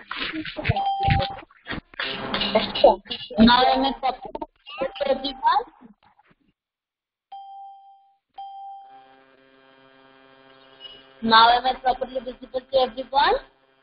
Now am I properly visible to everyone? Now am I properly visible to everyone?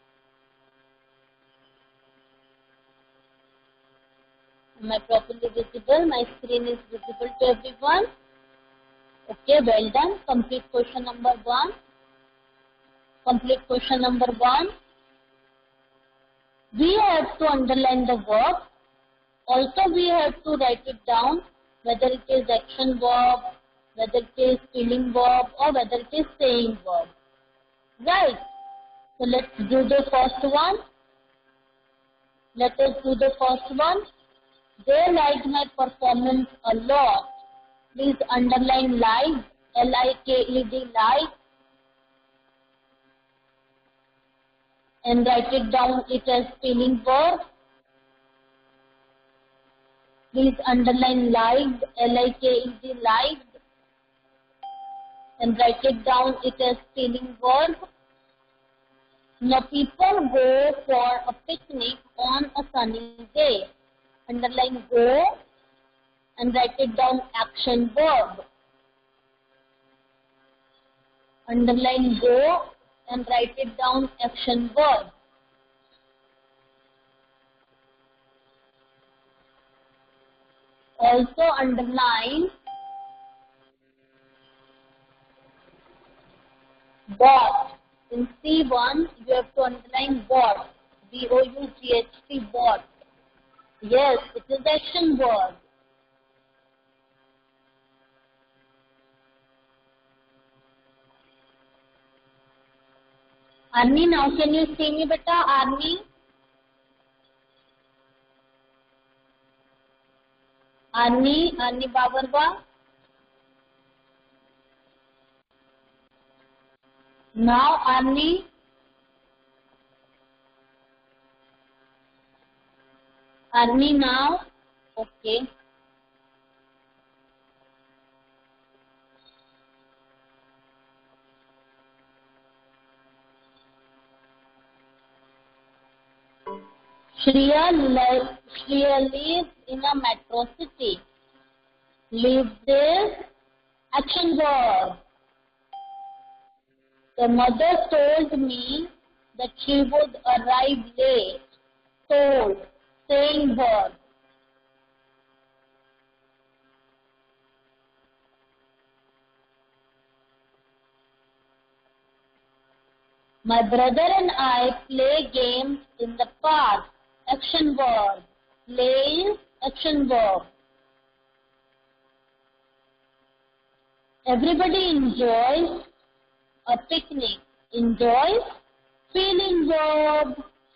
Am I properly visible? My screen is visible to everyone. Okay, well done. Complete question number 1. Complete question number 1. We have to underline the verb. Also, we have to write it down, whether it is action verb, whether it is feeling verb, or whether it is saying verb. Right. So let's do the first one. Let us do the first one. They liked my performance a lot. Please underline like, L-I-K-E-D, like, and write it down it as feeling verb. Please underline liked, L-I-K-E-D, liked, and write it down it as feeling verb. Now people go for a picnic on a sunny day. Underline go and write it down action verb. Underline go and write it down action verb. Also underline bought. In C1, you have to underline bought. B-O-U-G-H-T, bought. Yes, it is action verb. Arni, now can you see me, beta? Arni? Arni Babarba? Now, Arni? Arni now? Okay. Shreya lives in a metro city. Lives is action verb. The mother told me that she would arrive late. Told, saying verb. My brother and I play games in the park. Action verb. Play is action verb. Everybody enjoys a picnic. Enjoys, feeling verb.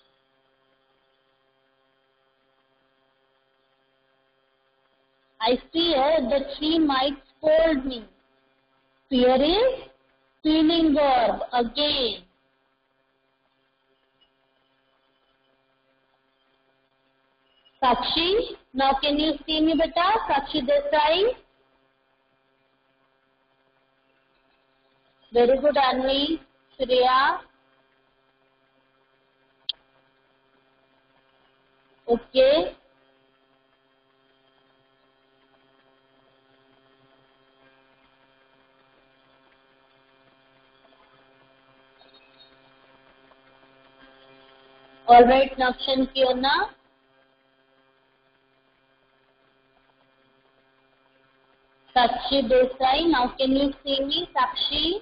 I fear that she might scold me. Fear is feeling verb again. Sakshi, now can you see me, beta? Sakshi Desai. Very good, Anvi. Shreya. Okay. All right, Nakshan Kiona. Sakshi Desai, now can you see me, Sakshi?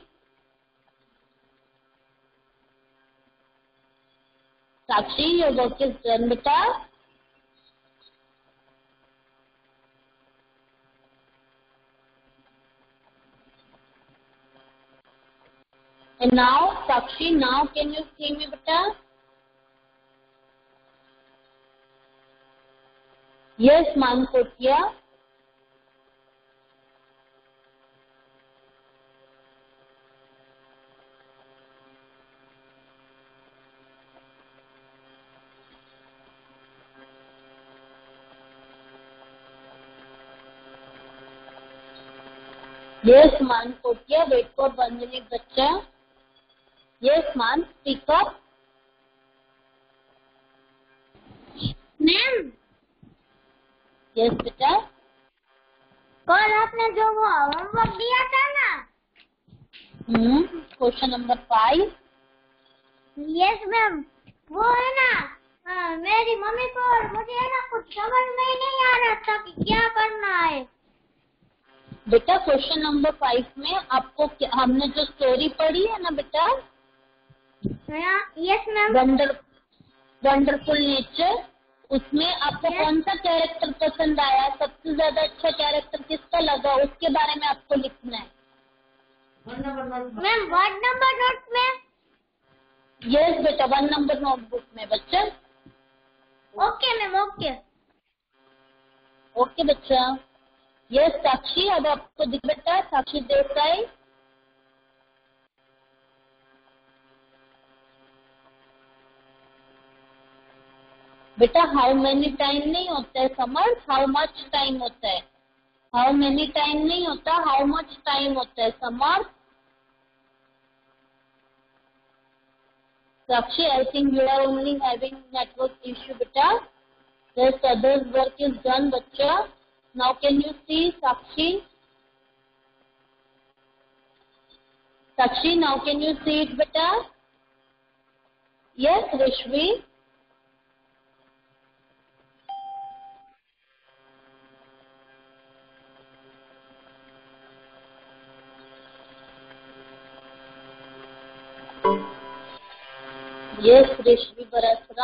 Sakshi, your work is done, beta. And now, Sakshi, now can you see me, beta? Yes, Mankotia. Yes, man. Kotia, wait for 1 minute, bacha. Yes, man. Speak up. Yes बेटा। कल आपने जो वो homework दिया था ना, question number 5। Yes ma'am, वो है ना, मेरी मम्मी को और मुझे है ना कुछ समझ में ही नहीं आ रहा था कि क्या करना है। बेटा क्वेश्चन नंबर 5 में आपको हमने जो स्टोरी पढ़ी है ना बेटा, यस मैम, वंडरफुल नेचर, उसमें आपको कौन सा कैरेक्टर पसंद आया, सबसे ज्यादा अच्छा कैरेक्टर किसका लगा, उसके बारे में आपको लिखना है। मैम 1 नंबर नोट में। यस बेटा 1 नंबर नोटबुक में बच्चा। Okay ma'am, okay. ओके बच्चा। यस साक्षी, अब आपको दिख बेटा, साक्षी देसाई। बेटा हाउ मेनी टाइम नहीं होता है समर्थ, हाउ मच टाइम होता है। हाउ मेनी टाइम नहीं होता, हाउ मच टाइम होता है Samarth. Sakshi, I think you are only having network issue, beta. Rest others work is done, bachcha. Now can you see Sakshi? Sakshi, now can you see it, beta? Yes, Rishvi. Yes, Rishvi Barasra.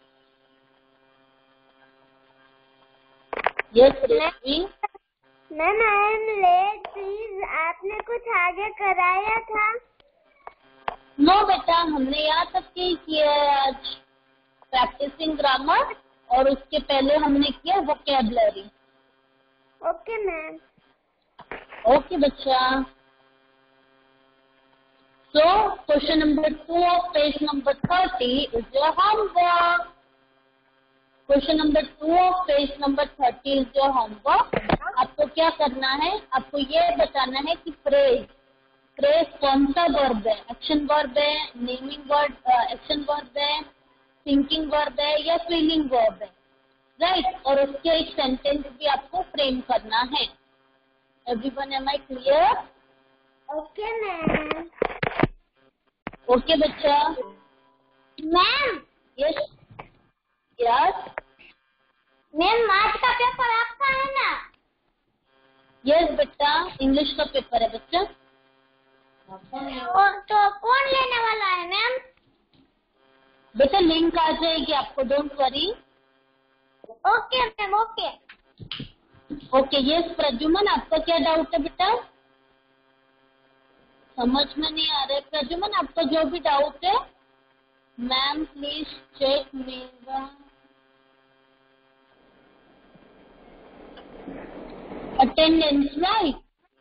Yes, Rishvi. Ma'am I am late please, आपने कुछ आगे कराया था? No बेटा, हमने यहाँ तक ही किया है आज, प्रैक्टिसिंग ग्रामर, और उसके पहले हमने किया वोकेबलरी। Okay ma'am. ओके बच्चा। So, question number 2 of page number 30 is your homework. Question number 2 of page number 30 is your homework. आपको क्या करना है, आपको ये बताना है कि फ्रेज कौन सा वर्ब है, एक्शन वर्ब है, नेमिंग वर्ड एक्शन वर्ब है, थिंकिंग वर्ब है या फीलिंग वर्ब है, राइट। और उसके एक सेंटेंस भी आपको फ्रेम करना है। Everyone am I clear? Okay ma'am. Okay बच्चा। मैम यस यस मैम, आज का पेपर आपका है ना? यस बेटा, इंग्लिश का पेपर है बच्चा। तो कौन लेने वाला है मैम? बेटा लिंक आ जाएगी आपको, don't worry. Okay ma'am, okay. Okay yes Pradyuman, आपका क्या डाउट है बेटा? समझ में नहीं आ रहा है प्रद्युमन, आपका जो भी डाउट है, मैम प्लीज चेक मेरा अटेंडेंस, राइट।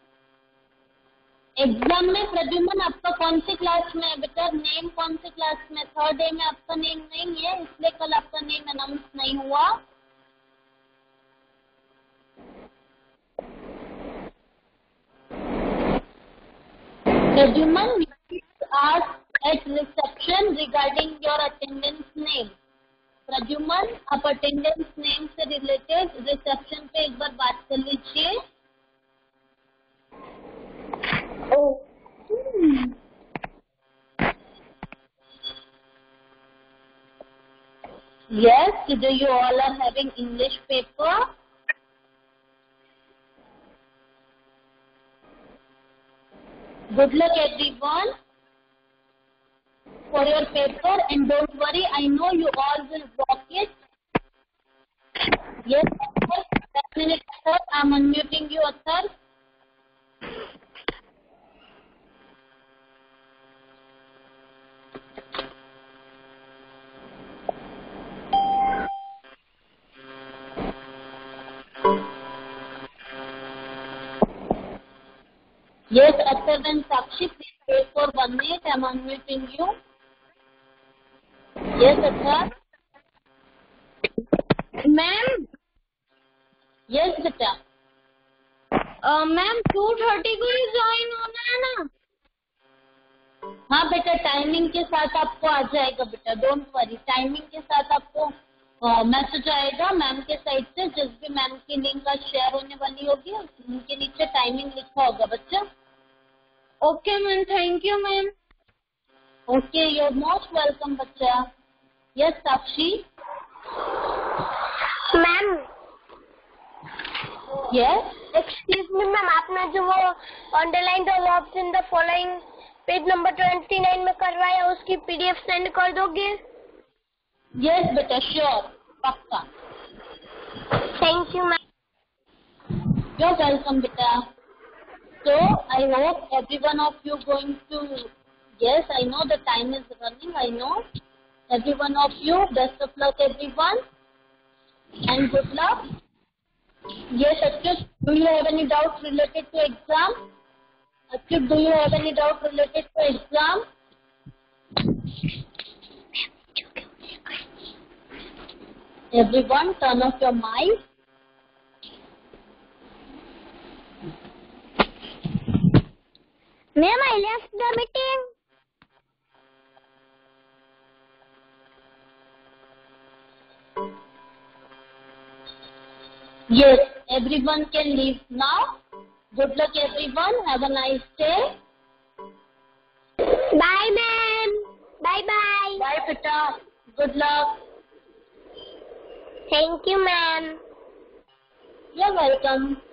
एग्जाम में प्रद्युमन आपका कौन सी क्लास में है बेटा? नेम कौन सी क्लास में? 3rd A में आपका नेम नहीं है, इसलिए कल आपका नेम अनाउंस नहीं हुआ। Pradyuman, ask at reception regarding your attendance name. Pradyuman, आप अटेंडेंस नेम से रिलेटेड रिसेप्शन पे एक बार बात कर लीजिए। Yes, today you all are having English paper. Good luck everyone for your paper, and don't worry, I know you all will rock it. Yes, sir. 10 minutes, sir. I'm unmuting you, sir. Yes, other than Sakshi, please wait for 1 minute. I'm unmuting you. Yes, Athar. Ma'am. Yes, बेटा। Ma'am 2:30 को ही join होना है ना? हाँ बेटा, timing के साथ आपको आ जाएगा बेटा, डोंट वरी, टाइमिंग के साथ आपको मैसेज आएगा मैम के साइड से, जिस भी मैम की लिंक आज शेयर होने वाली होगी उनके नीचे टाइमिंग लिखा होगा बच्चा। Okay ma'am, thank you ma'am. Okay, you are most welcome बच्चा। Yes Sakshi. Ma'am yes excuse me ma'am, आपने जो वो underline the verbs in the following page number 29 में करवाया उसकी पीडीएफ सेंड कर दोगे? यस बेटा, श्योर, पक्का। Thank you ma'am. You are welcome बेटा। So I hope every one of you going to, yes, I know the time is running, I know. Every one of you, best of luck everyone and good luck. Yes, Achyut, do you have any doubts related to exam? Achyut, do you have any doubt related to exam? Everyone, turn off your mic. Ma'am, I left the meeting. Yes, everyone can leave now. Good luck everyone. Have a nice day. Bye ma'am. Bye bye. Bye Pita. Good luck. Thank you ma'am. You're welcome.